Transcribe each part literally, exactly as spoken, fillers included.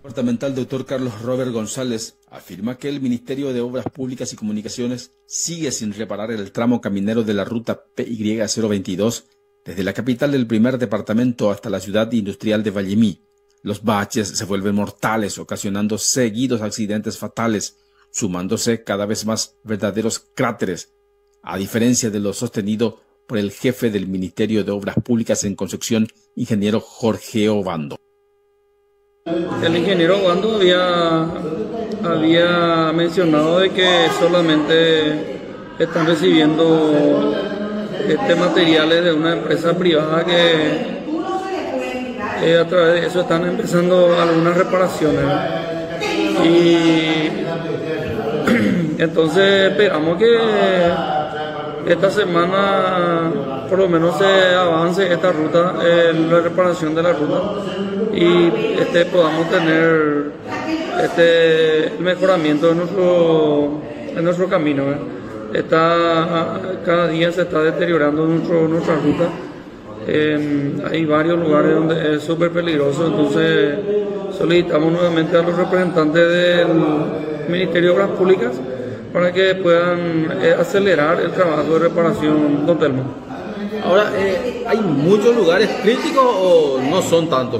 Departamental doctor Carlos Robert González afirma que el Ministerio de Obras Públicas y Comunicaciones sigue sin reparar el tramo caminero de la ruta P Y cero veintidós desde la capital del primer departamento hasta la ciudad industrial de Vallemí. Los baches se vuelven mortales, ocasionando seguidos accidentes fatales, sumándose cada vez más verdaderos cráteres, a diferencia de lo sostenido por el jefe del Ministerio de Obras Públicas en Concepción, ingeniero Jorge Obando. El ingeniero Obando había, había mencionado de que solamente están recibiendo este materiales de una empresa privada que eh, a través de eso están empezando algunas reparaciones. Y entonces esperamos que esta semana por lo menos se avance esta ruta, eh, la reparación de la ruta, y este, podamos tener este, el mejoramiento de nuestro, de nuestro camino. ¿eh? Está, cada día se está deteriorando nuestro, nuestra ruta. Eh, hay varios lugares donde es súper peligroso, entonces solicitamos nuevamente a los representantes del Ministerio de Obras Públicas para que puedan eh, acelerar el trabajo de reparación con Telma. Ahora, eh, ¿hay muchos lugares críticos o no son tantos?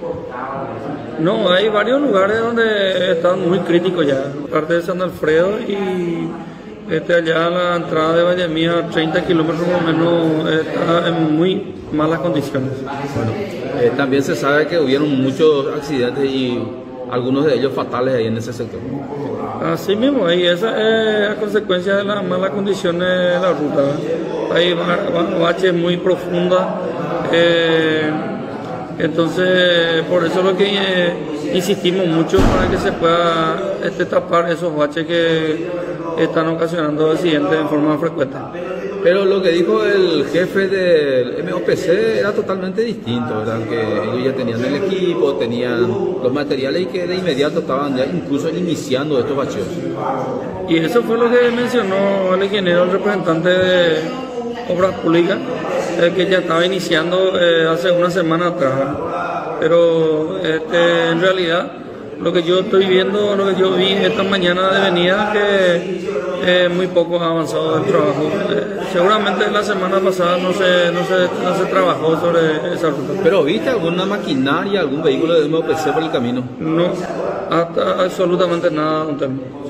No, hay varios lugares donde están muy críticos ya, parte de San Alfredo y este, allá la entrada de Vallemí a treinta kilómetros más o menos está en muy malas condiciones. Bueno, eh, también se sabe que hubieron muchos accidentes y algunos de ellos fatales ahí en ese sector. Así mismo, y esa es a consecuencia de las malas condiciones de la ruta. ¿eh? Hay baches muy profundas, eh, entonces por eso es lo que eh, insistimos mucho para que se pueda este, tapar esos baches que están ocasionando accidentes en forma frecuente. Pero lo que dijo el jefe del M O P C era totalmente distinto, ¿verdad? Que ellos ya tenían el equipo, tenían los materiales y que de inmediato estaban ya incluso iniciando estos bacheos. Y eso fue lo que mencionó el ingeniero, el representante de Obras Públicas, eh, que ya estaba iniciando eh, hace una semana atrás. Pero este, en realidad lo que yo estoy viendo, lo que yo vi esta mañana de venida, que eh, muy poco ha avanzado el trabajo. Eh, seguramente la semana pasada no se, no, se, no se trabajó sobre esa ruta. ¿Pero viste alguna maquinaria, algún vehículo de M O P C por el camino? No, hasta absolutamente nada.